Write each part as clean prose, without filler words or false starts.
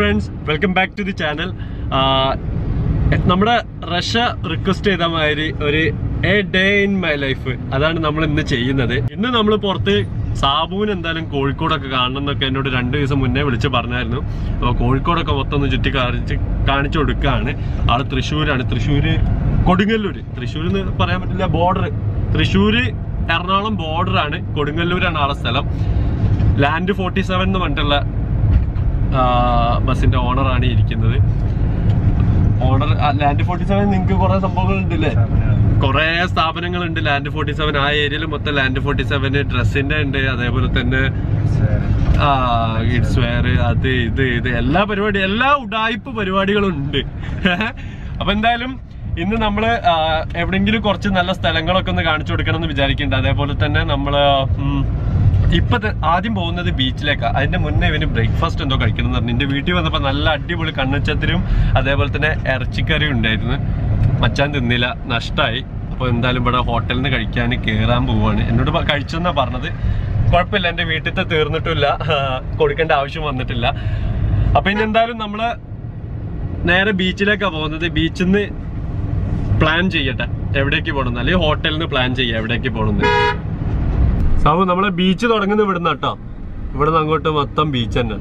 Friends, welcome back to the channel. നമ്മുടെ റഷ request ചെയ്ത മാതിരി ഒരു a day in my life, അതാണ് നമ്മൾ ഇന്ന് ചെയ്യുന്നത്. ഇന്ന് നമ്മൾ പുറത്ത് സാബുവിന് എന്തായാലും കോഴിക്കോടൊക്കെ കാണണം എന്നൊക്കെ എന്നോട് 2 ദിവസം മുന്നേ വിളിച്ച് പറഞ്ഞായിരുന്നു. അപ്പോൾ കോഴിക്കോടൊക്കെ മൊത്തം ഒന്ന് ചുറ്റി കാണിച്ചു കൊടുക്കുകയാണ്. ആള് തൃശ്ശൂരാണ്, തൃശ്ശൂര് കൊടുങ്ങല്ലൂര്. തൃശ്ശൂർ എന്ന് പറയാൻ പറ്റില്ല, ബോർഡർ. തൃശ്ശൂര് എറണാകുളം ബോർഡറാണ്, കൊടുങ്ങല്ലൂരാണ് ആളെ സ്ഥലം. ലാൻഡ് 47 എന്ന് പറഞ്ഞിട്ടുള്ള ബസിന്റെ ഓണറാണ് ഇരിക്കുന്നത്. ഓണർ ലാൻഡ് 47 നിങ്ങൾക്ക് കുറെ സംഭവങ്ങൾ ഉണ്ടല്ലേ, കുറെ സ്ഥാപനങ്ങളുണ്ട്. ലാൻഡ് 47 ആ ഏരിയയിൽ മൊത്തം ലാൻഡ് 47 ഡ്രസ്സിന്റെ ഉണ്ട്, അതേപോലെ തന്നെ കിഡ്സ് വെയർ, അത് ഇത് എല്ലാ പരിപാടി, എല്ലാ ഉഡായിപ്പ് പരിപാടികളും ഉണ്ട്. അപ്പൊ എന്തായാലും ഇന്ന് നമ്മള് എവിടെയെങ്കിലും കുറച്ച് നല്ല സ്ഥലങ്ങളൊക്കെ ഒന്ന് കാണിച്ചു കൊടുക്കണം എന്ന് വിചാരിക്കുന്നുണ്ട്. അതേപോലെ തന്നെ നമ്മള് ഇപ്പൊ ആദ്യം പോകുന്നത് ബീച്ചിലേക്കാണ്. അതിന്റെ മുന്നേ ഇവന് ബ്രേക്ക്ഫാസ്റ്റ് എന്തോ കഴിക്കണം എന്ന് പറഞ്ഞു. എന്റെ വീട്ടിൽ വന്നപ്പോ നല്ല അടിപൊളി കണ്ണച്ചത്തിരും അതേപോലെ തന്നെ ഇറച്ചിക്കറിയും ഉണ്ടായിരുന്നു. മച്ചാൻ തിന്നില്ല, നഷ്ടമായി. അപ്പൊ എന്തായാലും ഇവിടെ ഹോട്ടലിൽ നിന്ന് കഴിക്കാൻ കയറാൻ പോവാണ്. എന്നോട് കഴിച്ചെന്നാ പറഞ്ഞത്. കുഴപ്പമില്ല, എന്റെ വീട്ടിലത്തെ തീർന്നിട്ടില്ല, കൊടുക്കേണ്ട ആവശ്യം വന്നിട്ടില്ല. അപ്പൊ ഇനി എന്തായാലും നമ്മള് നേരെ ബീച്ചിലേക്കാണ് പോകുന്നത്. ബീച്ചിൽ നിന്ന് പ്ലാൻ ചെയ്യട്ടെ എവിടേക്ക് പോകണം, അല്ലെങ്കിൽ ഹോട്ടലിൽ നിന്ന് പ്ലാൻ ചെയ്യാം എവിടേക്ക് പോകണമെന്ന്. സാബു, നമ്മളെ ബീച്ച് തുടങ്ങുന്നത് ഇവിടുന്ന് കേട്ടോ. ഇവിടുന്ന് അങ്ങോട്ട് മൊത്തം ബീച്ച് തന്നെ.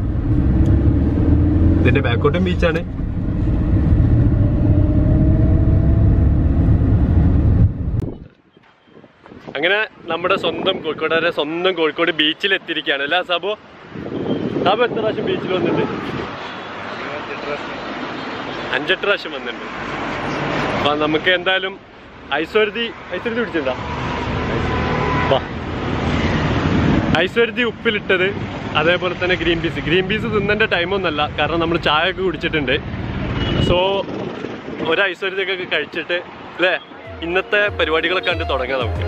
ഇതിന്റെ ബാക്കോട്ടും ബീച്ചാണ്. അങ്ങനെ നമ്മുടെ സ്വന്തം കോഴിക്കോട്, സ്വന്തം കോഴിക്കോട് ബീച്ചിൽ എത്തിയിരിക്കുകയാണ് അല്ലേ സാബു? സാബു എത്ര പ്രാവശ്യം ബീച്ചിൽ വന്നിട്ടുണ്ട്? 5-8 പ്രാവശ്യം വന്നിട്ടുണ്ട്. അപ്പൊ നമുക്ക് എന്തായാലും ഐശ്വര്യ പിടിച്ചിട്ടുണ്ടോ? ഐശ്വര്യ ഉപ്പിലിട്ടത്, അതേപോലെ തന്നെ ഗ്രീൻ പീസ് തിന്നേണ്ട ടൈമൊന്നുമല്ല, കാരണം നമ്മൾ ചായ ഒക്കെ കുടിച്ചിട്ടുണ്ട്. സോ ഒരു ഐശ്വര്യതൊക്കെ കഴിച്ചിട്ട് അല്ലേ ഇന്നത്തെ പരിപാടികളൊക്കെ കണ്ട് തുടങ്ങാം നമുക്ക്.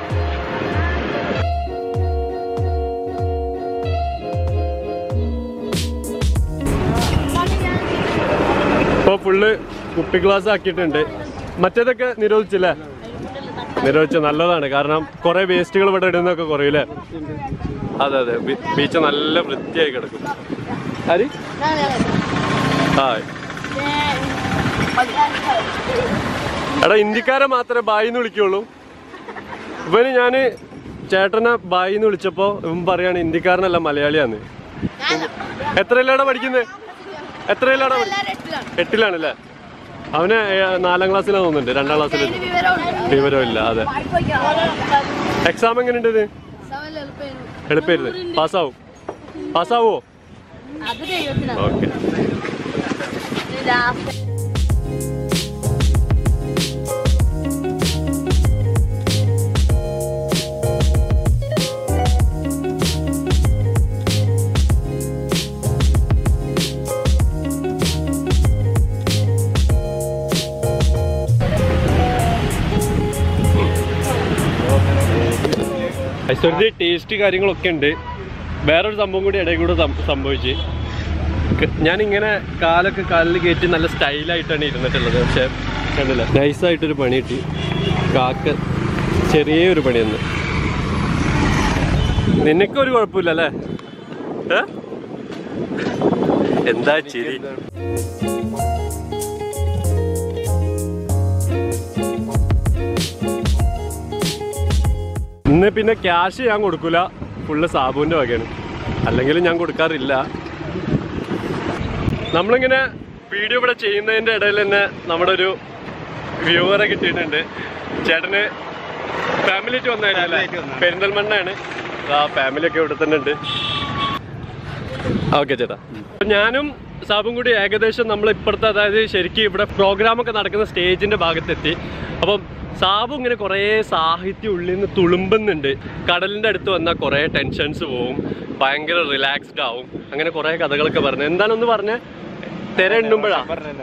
ഇപ്പോൾ ഫുള്ള് കുപ്പി ഗ്ലാസ് ആക്കിയിട്ടുണ്ട്. മറ്റേതൊക്കെ നിരോധിച്ചില്ലേ? നിരോധിച്ച നല്ലതാണ്, കാരണം കുറെ വേസ്റ്റുകൾ ഇവിടെ ഇടുന്നൊക്കെ കുറയില്ലേ? അതെ, ബീച്ച് നല്ല വൃത്തിയായി കിടക്കും. ആര് എടാ, ഇന്ത്യക്കാരെ മാത്രമേ ബായിന്ന് വിളിക്കുള്ളൂ. ഇവന് ഞാന് ചേട്ടനെ ബായിന്ന് വിളിച്ചപ്പോ ഇവൻ പറയാണ് ഇന്ത്യക്കാരനല്ല മലയാളിയാന്ന്. എത്രയിലാടാ പഠിക്കുന്നത്? 8-ലാണല്ലേ? അവന് 4ാം ക്ലാസ്സിലാണ് തോന്നുന്നുണ്ട്, 2ാം ക്ലാസ്സിൽ. വിവരമില്ല. അതെ. എക്സാം എങ്ങനെയുണ്ട്? ഇത് എളുപ്പമായിരുന്നു. പാസ്സാവോ? ഓക്കെ. ഐശ്വര്യ ടേസ്റ്റ് കാര്യങ്ങളൊക്കെ ഉണ്ട്. വേറൊരു സംഭവം കൂടി ഇടയിൽ കൂടെ സംഭവിച്ച്, ഞാനിങ്ങനെ കാലിൽ കയറ്റി നല്ല സ്റ്റൈലായിട്ടാണ് ഇരുന്നിട്ടുള്ളത്. പക്ഷെ കണ്ടില്ല, നൈസായിട്ടൊരു പണി കിട്ടി. കാക്ക ചെറിയൊരു പണി തന്നെ. നിനക്കൊരു കുഴപ്പമില്ല അല്ലേ? എന്താ ചിരി? ഇന്ന് പിന്നെ ക്യാഷ് ഞാൻ കൊടുക്കൂല, ഫുള്ള് സാബുവിൻ്റെ വകയാണ്. അല്ലെങ്കിൽ ഞാൻ കൊടുക്കാറില്ല. നമ്മളിങ്ങനെ വീഡിയോ ഇവിടെ ചെയ്യുന്നതിൻ്റെ ഇടയിൽ തന്നെ നമ്മുടെ ഒരു വ്യൂവറെ കിട്ടിയിട്ടുണ്ട്. ചേട്ടന് ഫാമിലിക്ക് വന്നതല്ലേ? പെരിന്തൽമണ്ണയാണ്. ഫാമിലിയൊക്കെ ഇവിടെ തന്നെ ഉണ്ട്. ഓക്കെ ചേട്ടാ. ഞാനും സാബും കൂടി ഏകദേശം നമ്മളിപ്പുറത്തെ, അതായത് ശരിക്കും ഇവിടെ പ്രോഗ്രാമൊക്കെ നടക്കുന്ന സ്റ്റേജിൻ്റെ ഭാഗത്തെത്തി. അപ്പം സാബു ഇങ്ങനെ കുറേ സാഹിത്യം ഉള്ളിൽ നിന്ന് തുളുമ്പുന്നുണ്ട്. കടലിൻ്റെ അടുത്ത് വന്നാൽ കുറേ ടെൻഷൻസ് പോവും, ഭയങ്കര റിലാക്സ്ഡ് ആവും. അങ്ങനെ കുറേ കഥകളൊക്കെ പറഞ്ഞു. എന്താണെന്ന് പറഞ്ഞാൽ തെര എണ്ണുമ്പോഴാ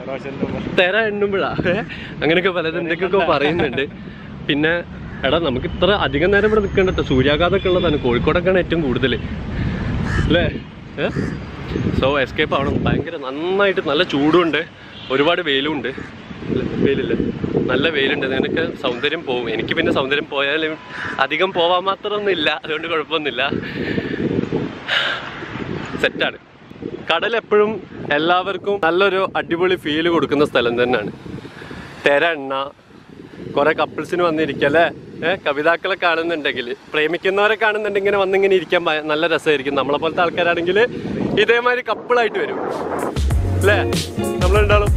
അങ്ങനെയൊക്കെ പലതും എന്തൊക്കെയൊക്കെ പറയുന്നുണ്ട്. പിന്നെ എടാ, നമുക്ക് ഇത്ര അധികം നേരം ഇവിടെ നിൽക്കണ്ടോ, സൂര്യാഘാതമൊക്കെ ഉള്ളതാണ്. കോഴിക്കോടൊക്കെയാണ് ഏറ്റവും കൂടുതൽ അല്ലേ? സോ എസ്കേപ്പ് ആവണം. ഭയങ്കര നന്നായിട്ട് നല്ല ചൂടുണ്ട്, ഒരുപാട് വെയിലുണ്ട്. വെയിലില്ല, നല്ല വെയിലുണ്ട്. നിനക്ക് സൗന്ദര്യം പോവും. എനിക്ക് പിന്നെ സൗന്ദര്യം പോയാലും അധികം പോവാൻ മാത്രമൊന്നും ഇല്ല, അതുകൊണ്ട് കുഴപ്പമൊന്നുമില്ല. സെറ്റാണ്. കടൽ എപ്പോഴും എല്ലാവർക്കും നല്ലൊരു അടിപൊളി ഫീല് കൊടുക്കുന്ന സ്ഥലം തന്നെയാണ്. തെര എണ്ണ, കുറെ കപ്പിൾസിന് വന്നിരിക്കല്ലേ, കവിതാക്കളെ കാണുന്നുണ്ടെങ്കിൽ, പ്രേമിക്കുന്നവരെ കാണുന്നുണ്ടെങ്കിൽ ഇങ്ങനെ വന്നിങ്ങനെ ഇരിക്കാൻ നല്ല രസമായിരിക്കും. നമ്മളെ പോലത്തെ ആൾക്കാരാണെങ്കിൽ ഇതേമാതിരി കപ്പിളായിട്ട് വരും അല്ലേ നമ്മളുണ്ടാവും.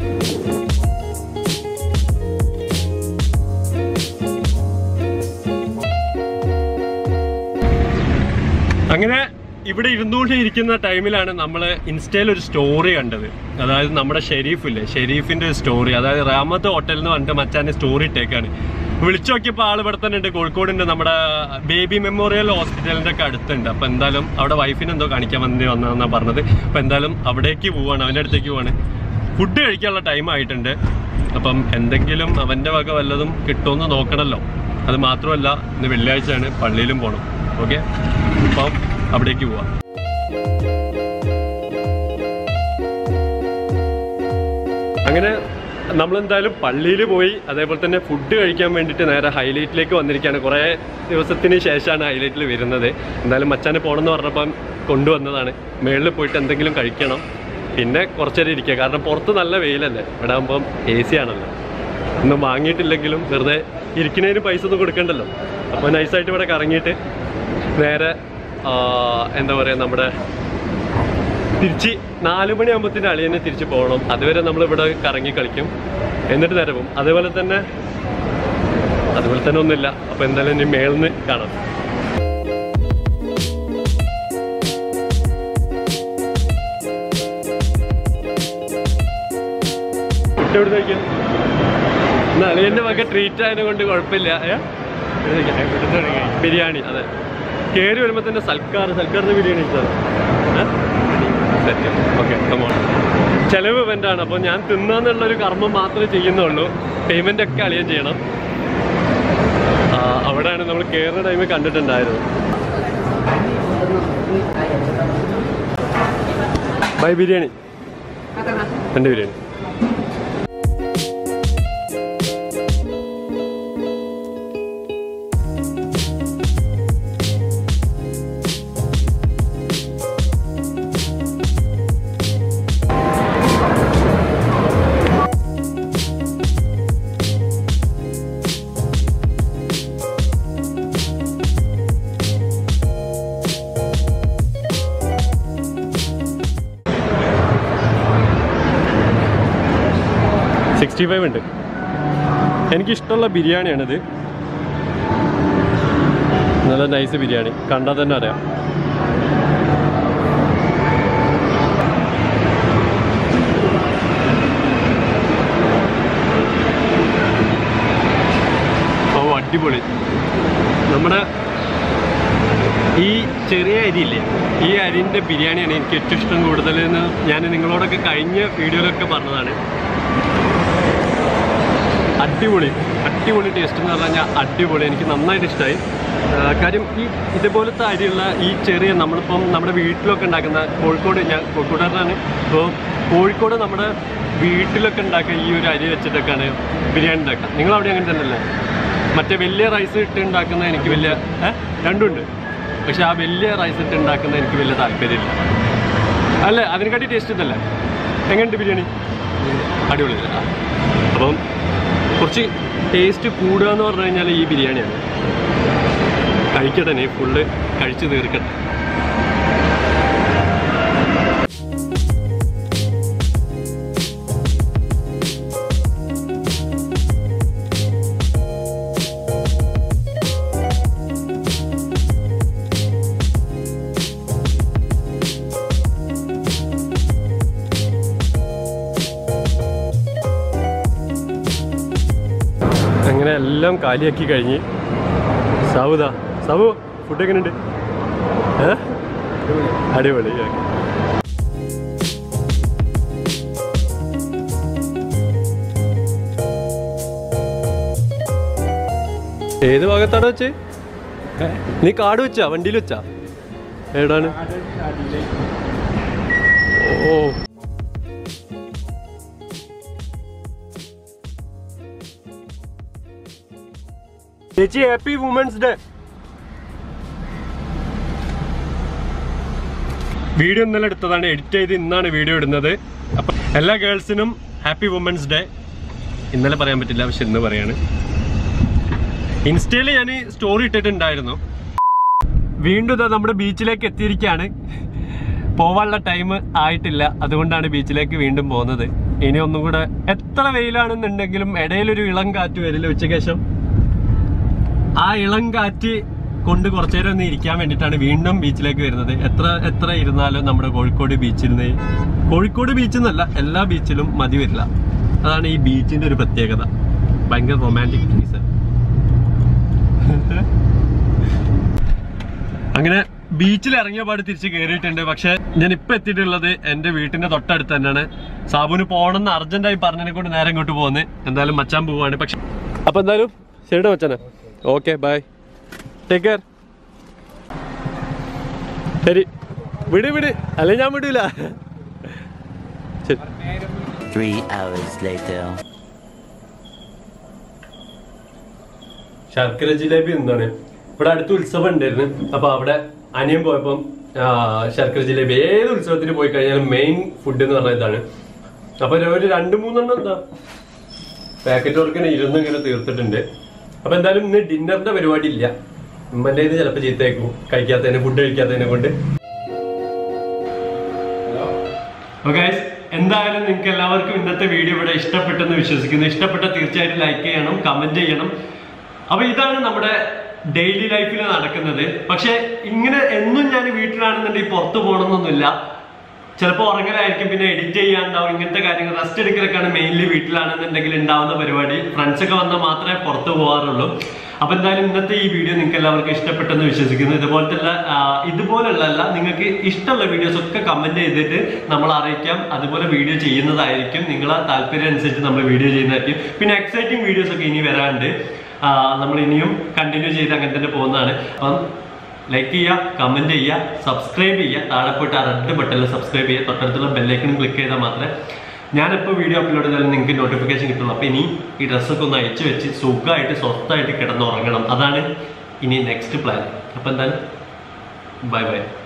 അങ്ങനെ ഇവിടെ ഇരുന്നുകൊണ്ടിരിക്കുന്ന ടൈമിലാണ് നമ്മൾ ഇൻസ്റ്റയിൽ ഒരു സ്റ്റോറി കണ്ടത്. അതായത് നമ്മുടെ ഷെരീഫില്ലേ, ഷെരീഫിന്റെ ഒരു സ്റ്റോറി. അതായത് റാമത്ത് ഹോട്ടലിൽ നിന്ന് പറഞ്ഞിട്ട് മച്ചാൻ്റെ സ്റ്റോറി ഇട്ടേക്കാണ്. വിളിച്ചു നോക്കിയപ്പോൾ ആൾ ഇവിടെ തന്നെ ഉണ്ട്, കോഴിക്കോടിൻ്റെ നമ്മുടെ ബേബി മെമ്മോറിയൽ ഹോസ്പിറ്റലിൻ്റെ ഒക്കെ അടുത്തുണ്ട്. അപ്പോൾ എന്തായാലും അവിടെ വൈഫിന് എന്തോ കാണിക്കാൻ വന്നതെന്നാണ് പറഞ്ഞത്. അപ്പോൾ എന്തായാലും അവിടേക്ക് പോവാണ്, അവൻ്റെ അടുത്തേക്ക് പോവാണ്. ഫുഡ് കഴിക്കാനുള്ള ടൈം ആയിട്ടുണ്ട്. അപ്പം എന്തെങ്കിലും അവൻ്റെ വക വല്ലതും കിട്ടുമെന്ന് നോക്കണമല്ലോ. അത് മാത്രമല്ല ഇന്ന് വെള്ളിയാഴ്ചയാണ്, പള്ളിയിലും പോകണം. ഓക്കെ, അപ്പം അവിടേക്ക് പോവാം. അങ്ങനെ നമ്മളെന്തായാലും പള്ളിയിൽ പോയി, അതേപോലെ തന്നെ ഫുഡ് കഴിക്കാൻ വേണ്ടിയിട്ട് നേരെ ഹൈലൈറ്റിലേക്ക് വന്നിരിക്കുകയാണ്. കുറേ ദിവസത്തിന് ശേഷമാണ് ഹൈലൈറ്റിൽ വരുന്നത്. എന്തായാലും മച്ചാനെ പോകണമെന്ന് പറഞ്ഞപ്പം കൊണ്ടുവന്നതാണ്. മേളിൽ പോയിട്ട് എന്തെങ്കിലും കഴിക്കണം, പിന്നെ കുറച്ചേരം ഇരിക്കുക. കാരണം പുറത്ത് നല്ല വെയിലല്ലേ, ഇവിടെ ആകുമ്പം AC ആണല്ലോ. ഒന്നും വാങ്ങിയിട്ടില്ലെങ്കിലും വെറുതെ ഇരിക്കുന്നതിന് പൈസ ഒന്നും കൊടുക്കണ്ടല്ലോ. അപ്പോൾ നൈസായിട്ട് ഇവിടെ കറങ്ങിയിട്ട് നേരെ എന്താ പറയുക, നമ്മുടെ തിരിച്ച് 4 മണിയാകുമ്പോഴത്തേന് അളിയനെ തിരിച്ച് പോകണം. അതുവരെ നമ്മളിവിടെ കറങ്ങി കളിക്കും, എന്നിട്ട് നേരെ പോകും. അതുപോലെ തന്നെ ഒന്നുമില്ല. അപ്പോൾ എന്തായാലും ഇനി മേളിൽ നിന്ന് കാണാം. എവിടെ കഴിക്കാം? എന്നാൽ അളിയൻ്റെ വക ട്രീറ്റ് ആയതിനെ കൊണ്ട് കുഴപ്പമില്ല. ബിരിയാണി, അതെ. കയറി വരുമ്പോൾ തന്നെ സൽക്കാറിന് ബിരിയാണി ഇഷ്ടമാണ്. Okay, come on. ചിലവ് ഇവൻ്റാണ്. അപ്പോൾ ഞാൻ തിന്നാന്നുള്ളൊരു കർമ്മം മാത്രമേ ചെയ്യുന്നുള്ളൂ. പേയ്മെൻ്റ് ഒക്കെ അളിയൻ ചെയ്യണം. അവിടെയാണ് നമ്മൾ കയറുന്ന ടൈമിൽ കണ്ടിട്ടുണ്ടായിരുന്നു. ബൈ ബിരിയാണി, എൻ്റെ ബിരിയാണി. ഉണ്ട്. എനിക്കിഷ്ടമുള്ള ബിരിയാണിയാണിത്. നല്ല നൈസ് ബിരിയാണി, കണ്ടാൽ തന്നെ അറിയാം. ഓ, അടിപൊളി. നമ്മുടെ ഈ ചെറിയ അരിയില്ലേ, ഈ അരിൻ്റെ ബിരിയാണിയാണ് എനിക്ക് ഏറ്റവും ഇഷ്ടം കൂടുതലെന്ന് ഞാൻ നിങ്ങളോടൊക്കെ കഴിഞ്ഞ വീഡിയോയിലൊക്കെ പറഞ്ഞതാണ്. അടിപൊളി ടേസ്റ്റ് എന്ന് പറഞ്ഞു കഴിഞ്ഞാൽ അടിപൊളി. എനിക്ക് നന്നായിട്ട് ഇഷ്ടമായി. കാര്യം ഈ ഇതുപോലത്തെ അരിയുള്ള ഈ ചെറിയ, നമ്മളിപ്പം നമ്മുടെ വീട്ടിലൊക്കെ ഉണ്ടാക്കുന്ന, കോഴിക്കോട്, ഞാൻ കോഴിക്കോട്ടുകാരനാണ്. അപ്പോൾ കോഴിക്കോട് നമ്മുടെ വീട്ടിലൊക്കെ ഉണ്ടാക്കുക ഈ ഒരു അരി വെച്ചിട്ടൊക്കെയാണ് ബിരിയാണി ഉണ്ടാക്കുക. നിങ്ങളവിടെ അങ്ങനെ തന്നെയല്ലേ? മറ്റേ വലിയ റൈസ് ഇട്ട് ഉണ്ടാക്കുന്ന എനിക്ക് വലിയ രണ്ടുമുണ്ട്. പക്ഷെ ആ വലിയ റൈസ് ഇട്ട് ഉണ്ടാക്കുന്ന എനിക്ക് വലിയ താല്പര്യമില്ല. അല്ലേ, അതിനെക്കാട്ടി ടേസ്റ്റ് ഇതല്ലേ? എങ്ങനെയുണ്ട് ബിരിയാണി? അടിപൊളി. അപ്പം കുറച്ച് ടേസ്റ്റ് കൂടുക എന്ന് പറഞ്ഞു കഴിഞ്ഞാൽ ഈ ബിരിയാണിയാണ്. കഴിക്കട്ടെ, നീ ഫുള്ള് കഴിച്ച് തീർക്കട്ടെ. അങ്ങനെ എല്ലാം കാലിയാക്കി കഴിഞ്ഞ് സാബു ഫുഡ് എങ്ങനെയുണ്ട്? അടിപൊളി. ഏത് ഭാഗത്താണ് വെച്ചേ? നീ കാർഡ് വെച്ചാ, വണ്ടിയിൽ വെച്ചാ? എവിടാണ്? ഓ, ചേച്ചി ഹാപ്പി വുമൻസ് ഡേ. വീഡിയോ ഇന്നലെ എടുത്തതാണ്, എഡിറ്റ് ചെയ്ത് ഇന്നാണ് വീഡിയോ ഇടുന്നത്. അപ്പം എല്ലാ ഗേൾസിനും ഹാപ്പി വുമൻസ് ഡേ. ഇന്നലെ പറയാൻ പറ്റില്ല, പക്ഷെ ഇന്ന് പറയാണ്. ഇൻസ്റ്റയിൽ ഞാൻ സ്റ്റോറി ഇട്ടിട്ടുണ്ടായിരുന്നു. വീണ്ടും നമ്മുടെ ബീച്ചിലേക്ക് എത്തിയിരിക്കുകയാണ്. പോവാനുള്ള ടൈം ആയിട്ടില്ല, അതുകൊണ്ടാണ് ബീച്ചിലേക്ക് വീണ്ടും പോകുന്നത്. ഇനി ഒന്നും കൂടെ എത്ര വെയിലാണെന്നുണ്ടെങ്കിലും ഇടയിലൊരു ഇളം കാറ്റ് വരില്ല ഉച്ചയ്ക്ക് ശേഷം. ആ ഇളം കാറ്റ് കൊണ്ട് കുറച്ചു നേരം ഒന്ന് ഇരിക്കാൻ വേണ്ടിയിട്ടാണ് വീണ്ടും ബീച്ചിലേക്ക് വരുന്നത്. എത്ര ഇരുന്നാലും നമ്മുടെ കോഴിക്കോട് ബീച്ചിൽ നിന്നല്ല എല്ലാ ബീച്ചിലും മതി വരില്ല. അതാണ് ഈ ബീച്ചിന്റെ ഒരു പ്രത്യേകത. ഭയങ്കര റൊമാൻറ്റിക് പീസ്. അങ്ങനെ ബീച്ചിൽ ഇറങ്ങിയ പാട് തിരിച്ച് കയറിയിട്ടുണ്ട്. പക്ഷെ ഞാൻ ഇപ്പൊ എത്തിയിട്ടുള്ളത് എന്റെ വീട്ടിന്റെ തൊട്ടടുത്ത് തന്നെയാണ്. സാബുന് പോകണമെന്ന് അർജന്റായി പറഞ്ഞതിനെ കൊണ്ട് നേരെ ഇങ്ങോട്ട് പോകുന്നത്. എന്തായാലും മച്ചാൻ പോവാണ്. പക്ഷെ അപ്പൊ എന്തായാലും ശരിയുടെ മച്ചാനെ, ഓക്കെ ബൈ, ടേക്ക് കെയർ. ശരി, വിട് അല്ലെങ്കിൽ ഞാൻ വിടൂല. ശരി. 3 hours later. ശർക്കര ജിലേബി എന്താണ് ഇവിടെ അടുത്ത് ഉത്സവം ഉണ്ടായിരുന്നു. അപ്പൊ അവിടെ അനിയൻ പോയപ്പം ശർക്കര ജിലേബി, ഏത് ഉത്സവത്തിന് പോയി കഴിഞ്ഞാലും മെയിൻ ഫുഡ് എന്ന് പറഞ്ഞ ഇതാണ്. അപ്പൊ ഒരു 2-3 എന്താ പാക്കറ്റ് വർക്കിന് ഇരുന്ന് ഇങ്ങനെ തീർത്തിട്ടുണ്ട്. അപ്പൊ എന്തായാലും ഇന്ന് ഡിന്നറിന്റെ പരിപാടി ഇല്ല. ഉമ്മന്റെ ഇത് ചിലപ്പോ ചീത്തയാക്കും കഴിക്കാത്തതിനെ, ഫുഡ് കഴിക്കാത്തതിനെ കൊണ്ട്. ഓക്കെ, എന്തായാലും നിങ്ങൾക്ക് എല്ലാവർക്കും ഇന്നത്തെ വീഡിയോ ഇവിടെ ഇഷ്ടപ്പെട്ടെന്ന് വിശ്വസിക്കുന്നു. ഇഷ്ടപ്പെട്ട തീർച്ചയായിട്ടും ലൈക്ക് ചെയ്യണം, കമന്റ് ചെയ്യണം. അപ്പൊ ഇതാണ് നമ്മുടെ ഡെയിലി ലൈഫിൽ നടക്കുന്നത്. പക്ഷെ ഇങ്ങനെ എന്നും ഞാൻ വീട്ടിലാണെന്നുണ്ടെങ്കിൽ പുറത്തു പോകണമെന്നൊന്നുമില്ല. ചിലപ്പോൾ ഉറങ്ങലായിരിക്കും, പിന്നെ എഡിറ്റ് ചെയ്യാണ്ടാവും, ഇങ്ങനത്തെ കാര്യങ്ങൾ. റെസ്റ്റ് എടുക്കലൊക്കെയാണ് മെയിൻലി വീട്ടിലാണെന്നുണ്ടെങ്കിൽ ഉണ്ടാവുന്ന പരിപാടി. ഫ്രണ്ട്സൊക്കെ വന്നാൽ മാത്രമേ പുറത്ത് പോകാറുള്ളൂ. അപ്പൊ എന്തായാലും ഇന്നത്തെ ഈ വീഡിയോ നിങ്ങൾക്ക് എല്ലാവർക്കും ഇഷ്ടപ്പെട്ടെന്ന് വിശ്വസിക്കുന്നു. ഇതുപോലുള്ള നിങ്ങൾക്ക് ഇഷ്ടമുള്ള വീഡിയോസ് ഒക്കെ കമന്റ് ചെയ്തിട്ട് നമ്മൾ അറിയിക്കാം. അതുപോലെ വീഡിയോ ചെയ്യുന്നതായിരിക്കും. നിങ്ങളെ താല്പര്യം അനുസരിച്ച് നമ്മൾ വീഡിയോ ചെയ്യുന്നതായിരിക്കും. പിന്നെ എക്സൈറ്റിംഗ് വീഡിയോസ് ഒക്കെ ഇനി വരാണ്ട് നമ്മൾ ഇനിയും കണ്ടിന്യൂ ചെയ്ത് അങ്ങനെ തന്നെ പോകുന്നതാണ്. അപ്പം ലൈക്ക് ചെയ്യുക, കമന്റ് ചെയ്യുക, സബ്സ്ക്രൈബ് ചെയ്യുക. താഴെ പോയിട്ട് ആ റെഡ് ബട്ടണിൽ സബ്സ്ക്രൈബ് ചെയ്യുക. തൊട്ടടുത്തുള്ള ബെല്ലൈക്കനും ക്ലിക്ക് ചെയ്താൽ മാത്രമേ ഞാനിപ്പോൾ വീഡിയോ അപ്ലോഡ് ചെയ്താലും നിങ്ങൾക്ക് നോട്ടിഫിക്കേഷൻ കിട്ടുള്ളൂ. അപ്പോൾ ഇനി ഈ ഡ്രസ്സൊക്കെ ഒന്ന് അയച്ചു വെച്ച് സുഖമായിട്ട് സ്വസ്ഥമായിട്ട് കിടന്നുറങ്ങണം. അതാണ് ഇനി നെക്സ്റ്റ് പ്ലാൻ. അപ്പോൾ എന്തായാലും ബൈ ബൈ.